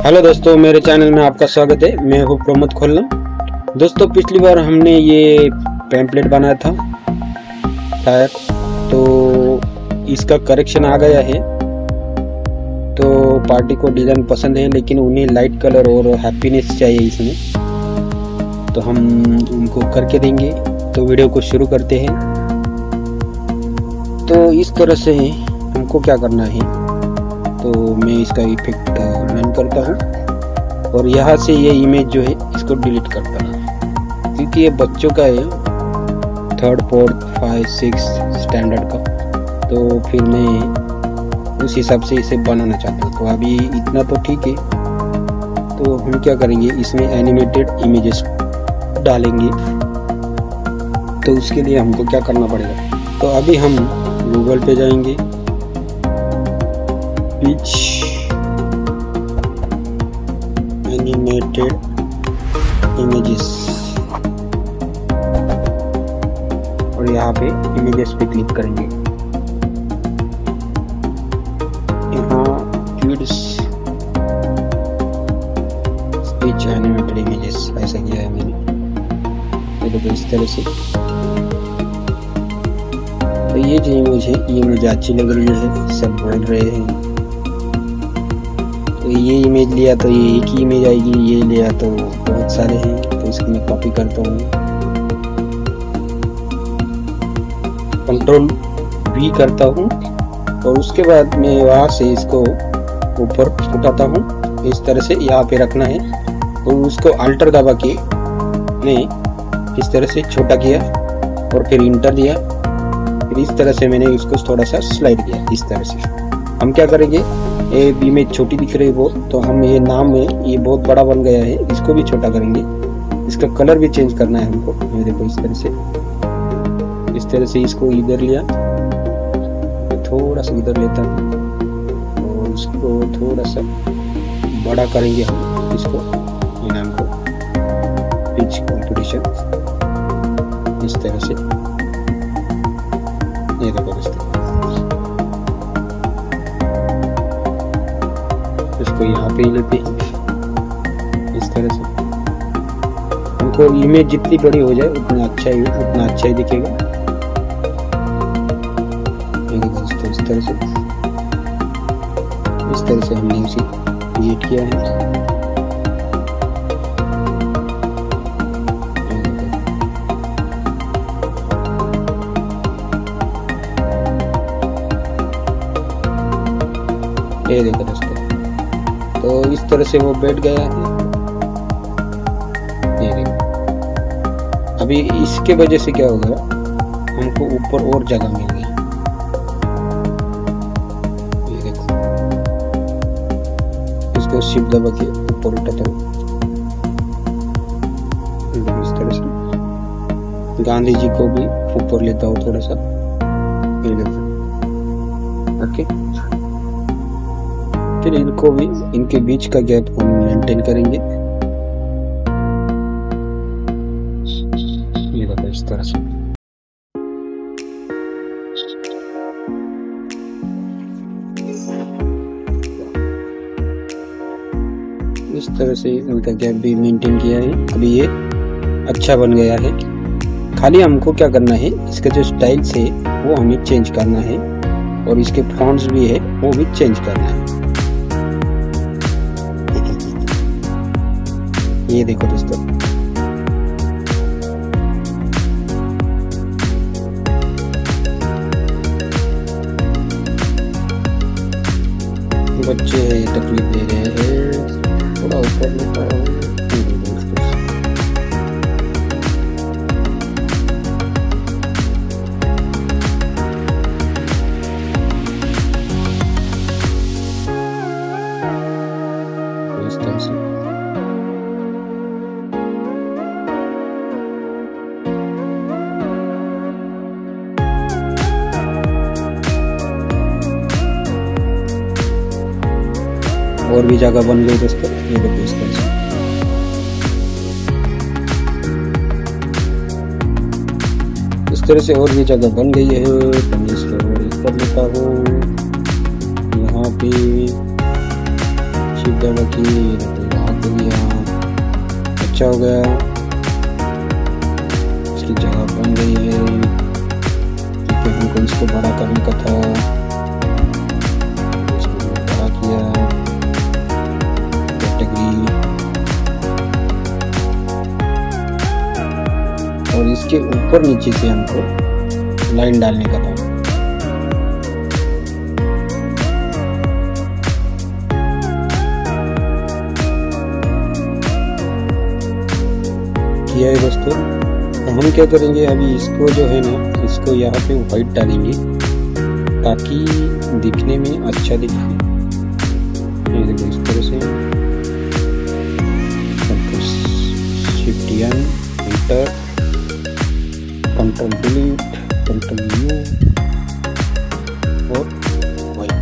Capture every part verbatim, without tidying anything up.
Hello दोस्तों, मेरे channel में आपका स्वागत है। मैं हूँ प्रमोद खोलम। दोस्तों, पिछली बार हमने ये पैम्पलेट बनाया था टायर, तो इसका करेक्शन आ गया है। तो पार्टी को डिज़ाइन पसंद है, लेकिन उन्हें लाइट कलर और हैप्पीनेस चाहिए इसमें, तो हम उनको करके देंगे। तो वीडियो को शुरू करते हैं। तो इस तरह से हमको क्या करना है, तो मैं इसका इफेक्ट रन करता हूँ और यहाँ से ये इमेज जो है इसको डिलीट करता हूँ, क्योंकि ये बच्चों का है, third fourth five six standard का। तो फिर मैं उस हिसाब से इसे बनाना चाहता हूँ। तो अभी इतना तो ठीक है। तो हम क्या करेंगे, इसमें एनिमेटेड इमेजेस डालेंगे। तो उसके लिए हमको क्या करना पड़ेगा, तो अभी हम गूगल पे जाएंगे, पिच एनिमेटेड इमेजेस, और यहाँ पे इमेजेस पे क्लिक करेंगे। यहाँ किड्स स्पीच एनिमेटेड इमेजेस ऐसा किया है मैंने। ये देखो इस तरह से। तो ये जो इमेज है ये मुझे अच्छी लग रही है, सब बोल रहे हैं। तो ये इमेज लिया तो ये एक ही इमेज आएगी, ये लिया तो बहुत सारे हैं। तो इसको मैं कॉपी करता हूँ, कंट्रोल वी करता हूँ, और उसके बाद मैं वहाँ से इसको ऊपर उठाता हूँ। इस तरह से यहाँ पे रखना है, और उसको अल्टर दबा के मैं इस तरह से छोटा किया और फिर इंटर दिया। फिर इस तरह से मैंने इसको थोड़ा सा स्लाइड किया। इस तरह से हम क्या करेंगे, ये इमेज छोटी दिख रही है वो, तो हम ये नाम में ये बहुत बड़ा बन गया है, इसको भी छोटा करेंगे। इसका कलर भी चेंज करना है हमको। ये देखो इस तरह से, इस तरह से इसको इधर लिया, थोड़ा सा इधर लेता हूँ, और उसको थोड़ा सा बड़ा करेंगे हम इसको। ये नाम को पिच कंपटीशन, इस तरह से। ये देखो दोस्तों, इसको यहाँ पे लेते हैं इस तरह से। हमको इमेज जितनी बड़ी हो जाए उतना अच्छा ही उतना अच्छा ही दिखेगा। दोस्तों इस तरह से इस तरह से हमने उसे क्रिएट किया है। ये देखो दोस्तों, तो इस तरह से वो बैठ गया है। ये देखो, अभी इसके वजह से क्या होगा, हमको ऊपर और जगह मिल गई। ये देखो, इसको शिफ्ट दबा के ऊपर उठाता हूँ इस तरह से। गांधी जी को भी ऊपर लेता हूँ थोड़ा सा। ये देखो, ओके। फिर इनको भी, इनके बीच का गैप हम मेंटेन करेंगे। ये देखो इस तरह से। इस तरह से इनका गैप भी मेंटेन किया है। अभी ये अच्छा बन गया है। खाली हमको क्या करना है, इसका जो स्टाइल्स है वो हमें चेंज करना है, और इसके फॉन्ट्स भी है वो भी चेंज करना है। ये देखो दोस्तों, बच्चे तकलीफ दे रहे हैं, थोड़ा ऊपर लेता हूँ। इस तरह से और भी जगह बन गई दोस्तों। ये देखो इस तरह से। इस तरह से और भी जगह बन गई है। तो मैं इसको और कर लेता हूँ। यहाँ पे दबा की भाग गया, अच्छा हो गया, इसकी जगह बन गई है। क्योंकि हमको इसको बड़ा करने का था, इसको बड़ा किया कैटेगरी, और इसके ऊपर नीचे से हमको लाइन डालने का था। किया है दोस्तों। तो हम क्या करेंगे, अभी इसको जो है ना, इसको यहाँ पे वाइट डालेंगे ताकि दिखने में अच्छा दिखे। ये देखो इस तरह से shift N, enter, control delete, control U और वाइट।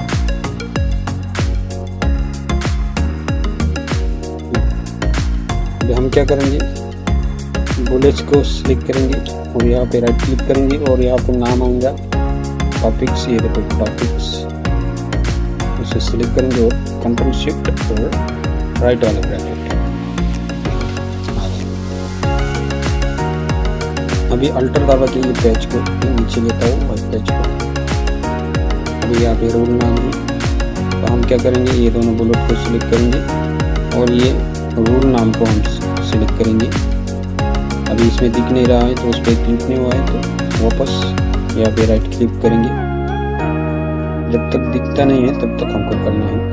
हम क्या करेंगे, बुलेट्स को सिलेक्ट करेंगे और यहाँ पे राइट क्लिक करेंगे और यहाँ पे नाम आएगा टॉपिक्स। ये देखो टॉपिक्स, उसे सिलेक्ट करेंगे और कंट्रोल शिफ्ट और राइट वाला ब्रैकेट। अभी अल्टर दबा के ये पेज को नीचे लेता हूँ और पेज को अभी यहाँ पे रूल नाम है, तो हम क्या करेंगे, ये दोनों बुलेट को सिलेक्ट करेंगे और ये रूल नाम को हम सिलेक्ट करेंगे। अभी इसमें दिख नहीं रहा है तो उस पर क्लिक नहीं हुआ है, तो वापस यहाँ पे राइट क्लिक करेंगे। जब तक दिखता नहीं है तब तक हमको करना है।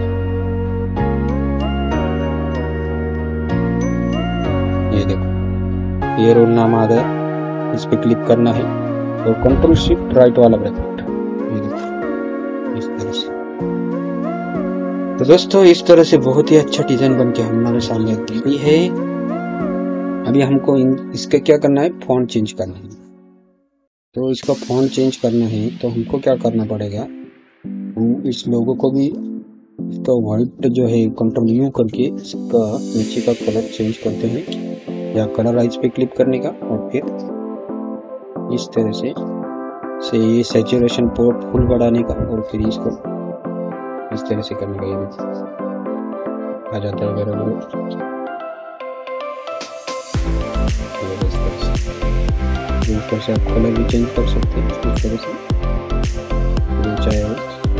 ये देखो ये रोल नाम आ गया, इस पे क्लिक करना है और कंट्रोल शिफ्ट राइट वाला ब्रैकेट। ये देखो इस तरह से। तो दोस्तों इस तरह से बहुत ही अच्छा डिजाइन बन के हमारे सामने दिखी है। अभी हमको इन इसका क्या करना है, फॉन्ट चेंज करना है। तो इसका फॉन्ट चेंज करना है तो हमको क्या करना पड़ेगा, हम इस लोगो को भी इसका वाइट जो है कंट्रोल यू करके इसका नीचे का कलर चेंज करते हैं, या कलराइज पे क्लिक करने का और फिर इस तरह से से ये सैचुरेशन पोर्ट फुल बढ़ाने का और फिर इसको इस तरह से करने का। ये आ जाता है बराबर। ऊपर से आप कलर भी चेंज कर सकते हैं इस तरह से, चाहे हो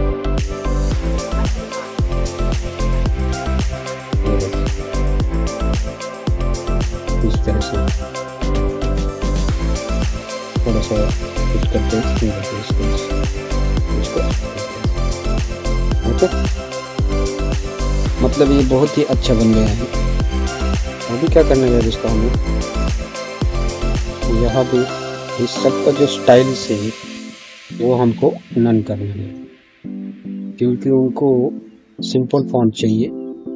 इस तरह से थोड़ा सा कुछ करते हैं इसको। ओके, मतलब ये बहुत ही अच्छा बन गया है। अभी क्या करना है इसका, हमें यहाँ पे इस सब का जो स्टाइल से वो हमको नन करना है, क्योंकि उनको सिंपल फॉन्ट चाहिए।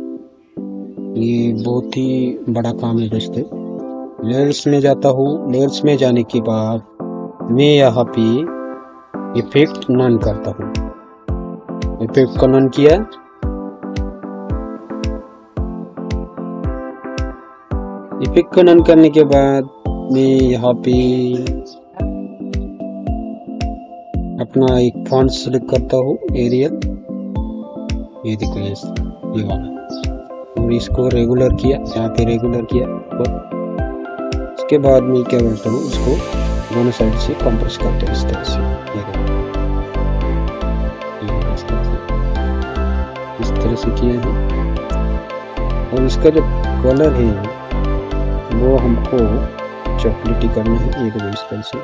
ये बहुत ही बड़ा काम है दोस्तों। लेयर्स में जाता हूँ, लेयर्स में जाने के बाद मैं यहाँ पे इफेक्ट नन करता हूँ। इफेक्ट को नन किया, इफेक्ट को नन करने के बाद मैं यहाँ पे अपना एक फॉन्ट सिलेक्ट करता हूँ, एरियल। ये देखो ये ये वाला, और इसको रेगुलर किया, यहाँ पे रेगुलर किया और इसके बाद मैं क्या करता हूँ, इसको दोनों साइड से कंप्रेस करते हैं इस तरह से। ये देखो इस तरह से इस तरह से किया है। और इसका जो कलर है वो हमको चॉकलेटी करना है। ये देखो इस तरह से।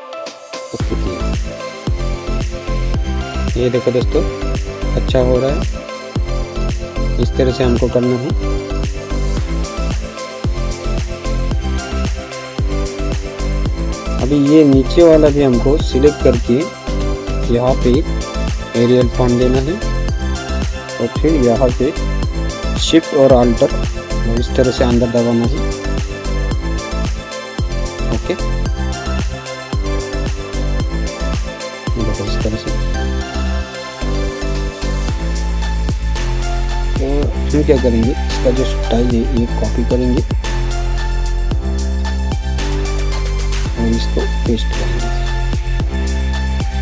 ये देखो दोस्तों अच्छा हो रहा है, इस तरह से हमको करना है। अभी ये नीचे वाला भी हमको सिलेक्ट करके यहाँ पे एरियल फॉन्ट देना है और फिर यहाँ पे शिफ्ट और अल्टर और इस तरह से अंदर दबाना है। ओके, देखो इस तरह से। तो हम क्या करेंगे, इसका जो स्टाइल है ये कॉपी करेंगे और इसको पेस्ट करेंगे।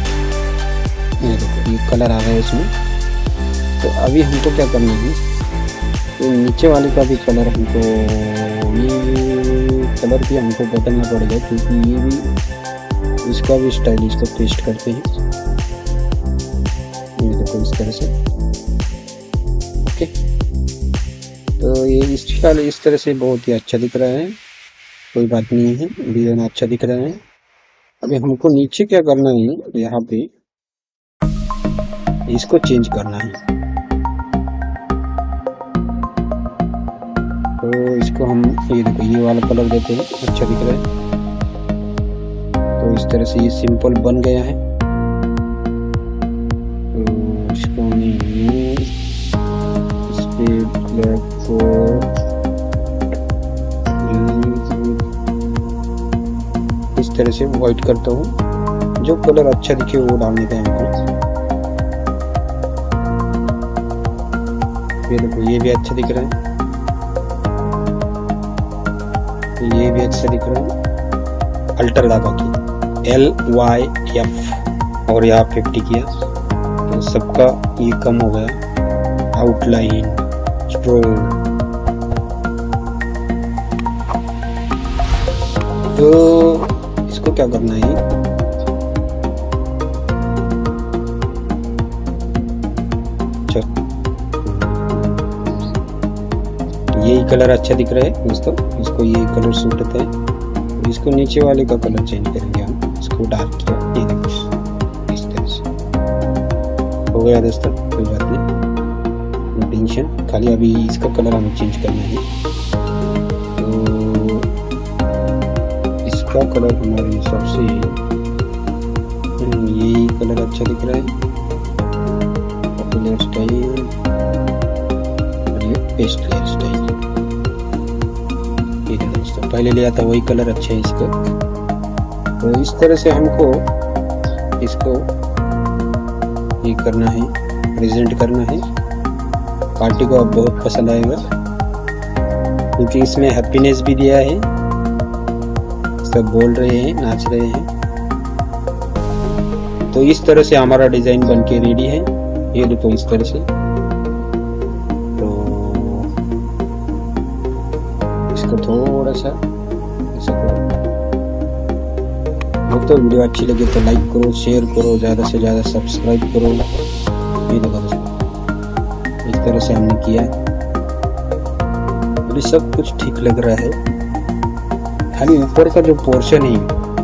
ये देखो ये कलर आ गया इसमें। तो अभी हमको क्या करना है, तो नीचे वाले का भी कलर हमको, ये कलर भी हमको बदलना पड़ेगा क्योंकि ये भी इसका भी स्टाइल इसको पेस्ट करते हैं। ये देखो इस तरह से। ओके, तो ये स्टाइल इस तरह से बहुत ही अच्छा दिख रहा है, कोई बात नहीं है, डिजाइन अच्छा दिख रहा है। अभी हमको नीचे क्या करना है, यहाँ पे इसको चेंज करना है। तो इसको हम ये देखो ये वाला कलर देते हैं, अच्छा दिख रहा है। तो इस तरह से ये सिंपल बन गया है। तो इसको मैं इस पे ब्लैक को इस तरह से व्हाइट करता हूँ, जो कलर अच्छा दिखे वो डालने का हमको। ये देखो ये भी अच्छा दिख रहा है, ये भी अच्छा दिख रहा है। अल्टर दबा की एल वाई एफ और यहाँ फिफ्टी किया तो सबका ये कम हो गया। आउटलाइन स्ट्रोक, तो इसको क्या करना है, यही कलर अच्छा दिख रहा है दोस्तों, इसको ये कलर सूट होता है। इसको नीचे वाले का कलर चेंज करेंगे हम, इसको डार्क किया, ये देखो इस तरह से हो गया दोस्तों, कोई बात नहीं, टेंशन। खाली अभी इसका कलर हमें चेंज करना है। तो इसका कलर हमारे हिसाब से यही कलर अच्छा दिख रहा है। पॉपुलर स्टाइल और ये पेस्ट लेयर स्टाइल, पहले लिया था वही कलर अच्छा है इसका। तो इस तरह से हमको इसको ये करना है, प्रेजेंट करना है। पार्टी को अब बहुत पसंद आएगा क्योंकि इसमें हैप्पीनेस भी दिया है, सब बोल रहे हैं, नाच रहे हैं। तो इस तरह से हमारा डिजाइन बनके रेडी है। ये देखो इस तरह से। तो थोड़ा सा ऐसा करो। दोस्तों वीडियो अच्छी लगे तो लाइक करो, शेयर करो, ज़्यादा से ज़्यादा सब्सक्राइब करो। ये देखो दोस्तों इस तरह से हमने किया है, मुझे सब कुछ ठीक लग रहा है। खाली ऊपर का जो पोर्शन है,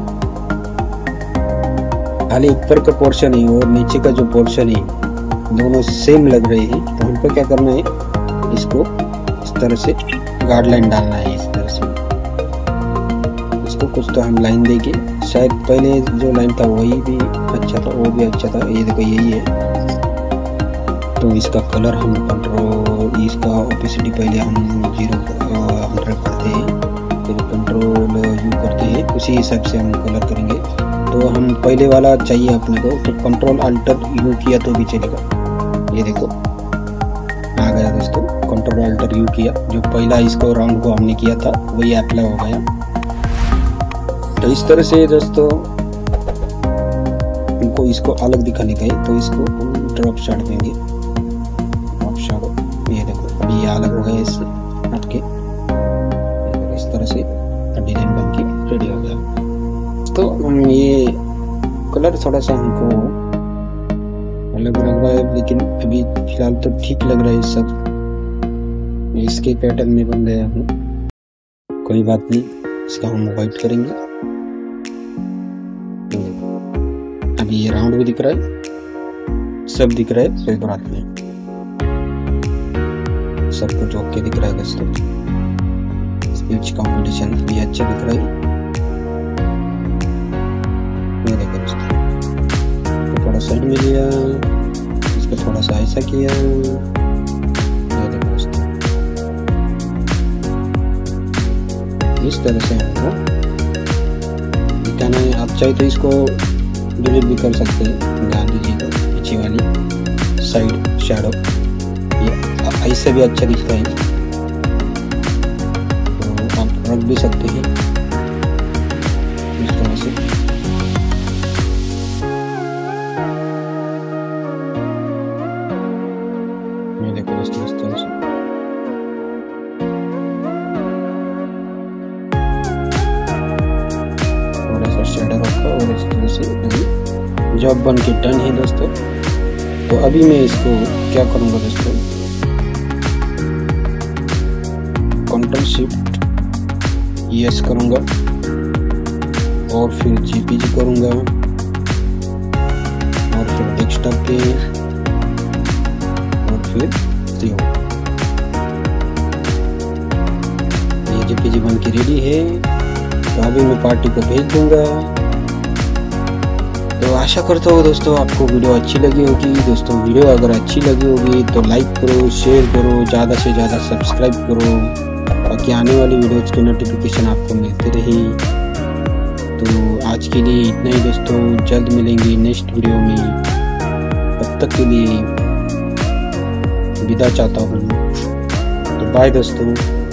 खाली ऊपर का पोर्शन है और नीचे का जो पोर्शन है दोनों सेम लग रहे हैं। तो हमको क्या करना है, इसको इस तरह से गाइडलाइन डालना है। इस तरह से इसको कुछ तो हम लाइन देंगे, शायद पहले जो लाइन था वही भी अच्छा था, वो भी अच्छा था। ये देखो यही है। तो इसका कलर हम कंट्रोल, इसका ओपेसिटी पहले हम जीरो हंड्रेड करते हैं, फिर कंट्रोल यू करते हैं, उसी हिसाब से हम कलर करेंगे। तो हम पहले वाला चाहिए अपने को, तो कंट्रोल अल्टर यू किया तो भी चलेगा। ये देखो आ गया दोस्तों, कंट्रोल अल्टर यू किया, जो पहला इसको राउंड को हमने किया था वही अप्लाई हो गया। तो इस तरह से दोस्तों हमको इसको अलग दिखाने का है, तो इसको ड्रॉप शॉट देंगे। ड्रॉप शॉट, ये देखो अभी ये अलग हो गया इससे हटके। इस तरह से डिजाइन बन के रेडी हो गया। तो ये कलर थोड़ा सा हमको अलग लग रहा है, लेकिन अभी फिलहाल तो ठीक लग रहा है सब। इसके पैटर्न में बन गया हूँ, कोई बात नहीं, इसका हम वाइट करेंगे। तो अभी ये राउंड भी दिख रहा है, सब दिख रहा है, कोई बात नहीं, सब कुछ ओके दिख रहा है दोस्तों। स्पीच कंपटीशन भी अच्छा दिख रहा है। ये देखो दोस्तों, तो थोड़ा साइड में लिया, इसको थोड़ा सा ऐसा किया। ये देखो दोस्तों इस तरह से हमको दिखाना है। आप चाहे तो इसको डिलीट भी कर सकते हैं, ध्यान दीजिएगा पीछे वाली साइड शैडो, ये ऐसे भी अच्छा दिखता है, तो आप रख भी सकते हैं इस तरह से। ये देखो दोस्तों इस तरह से सेंटर रखा और इस तरह से अभी जॉब बन के डन है दोस्तों। तो अभी मैं इसको क्या करूँगा दोस्तों, कंट्रोल शिफ्ट यस करूँगा और फिर जेपीजी करूँगा और फिर डेस्कटॉप पे और फिर सेव। ये जेपीजी बन के रेडी है। तो अभी मैं पार्टी को भेज दूंगा। तो आशा करता हूँ दोस्तों आपको वीडियो अच्छी लगी होगी। दोस्तों वीडियो अगर अच्छी लगी होगी तो लाइक करो, शेयर करो, ज़्यादा से ज़्यादा सब्सक्राइब करो ताकि आने वाली वीडियोज़ की नोटिफिकेशन आपको मिलती रहे। तो आज के लिए इतना ही दोस्तों, जल्द मिलेंगे नेक्स्ट वीडियो में। तब तक के लिए विदा चाहता हूँ। तो बाय दोस्तों।